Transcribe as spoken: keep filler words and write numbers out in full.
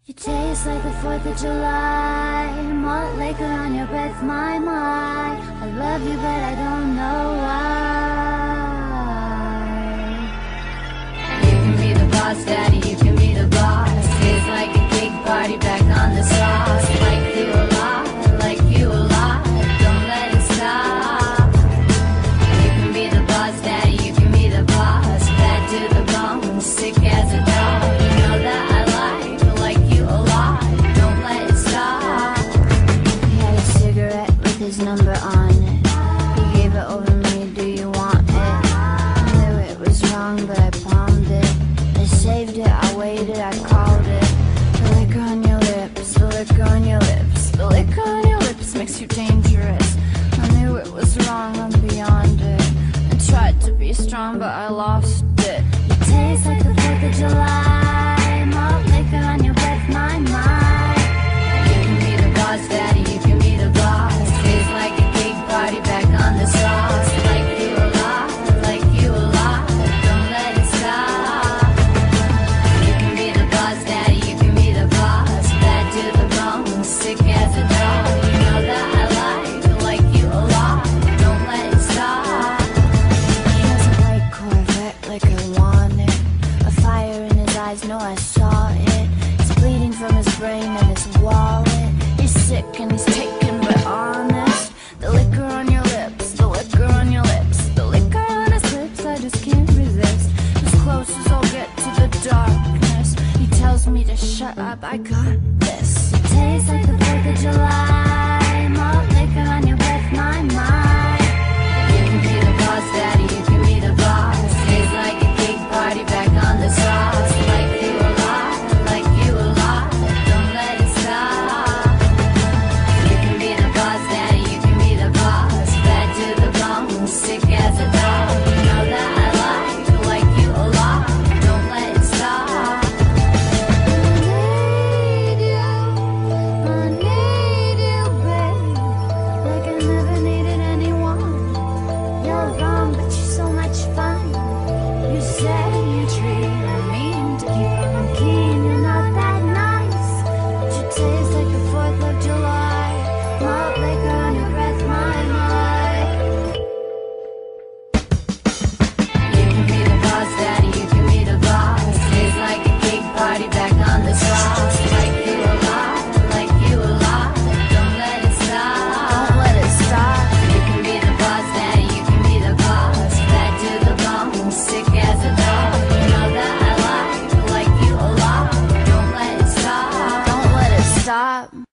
You taste like the fourth of July, malt liquor on your breath, my, my. I love you but I don't know why. You can be the boss, daddy, you can be the boss. Tastes like a cake party back on the sauce. Like you a lot, like you a lot, don't let it stop. You can be the boss, daddy, you can be the boss. Bad to the bone, sick as a dog. You know that I like, like you a lot, don't let it stop. He had a cigarette with his number on it. He gave it over me, do you want it? I knew it was wrong, but I palmed it. I saved it, I waited, I called it. The liquor on your lips, the liquor on your lips, the liquor on your lips makes you dangerous. I knew it was wrong, I'm beyond it. I tried to be strong, but I lost it. You taste like the fourth of July, malt liquor on your breath, my, my. You can be the boss, daddy, you can be the boss. Tastes like a cake party back on the sauce. Like you a lot, like you a lot, don't let it stop. You can be the boss, daddy, you can be the boss. Bad to the bone, sick as a dog. You know that I like, like you a lot, don't let it stop. He has a white Corvette like I want it. A fire in his eyes, no I saw it. He's bleeding from his brain and his wallet. He's sick and he's taken but honest. The liquor on your lips, the liquor on your lips, the liquor on his lips, I just can't resist. As close as I'll get to the darkness. He tells me to shut up, I got this. It tastes like the fourth of July, malt liquor on your breath, my, my. You can be the boss, daddy, you can be the boss. Tastes like a cake party back on the sauce. Like you a lot, like you a lot, don't let it stop. You can be the boss, daddy, you can be the boss. Bad to the bone, sick as a dog. You know that I like, like you a lot, don't let it stop. I need you, I need you, babe. Like I never needed anyone. You're wrong, but you're so much fun. You say you treat me mean to keep on keen. You're not that nice, but you taste like the fourth of July. Malt liquor on your breath, my, my. You can be the boss, daddy, you can be the boss. Tastes like a cake party back on the sauce. Like you a lot, like you a lot, don't let it stop. Don't let it stop. You can be the boss, daddy, you can be the boss. Bad to the bone, sick as a dog. You know that I like, like you a lot, don't let it stop. Don't let it stop.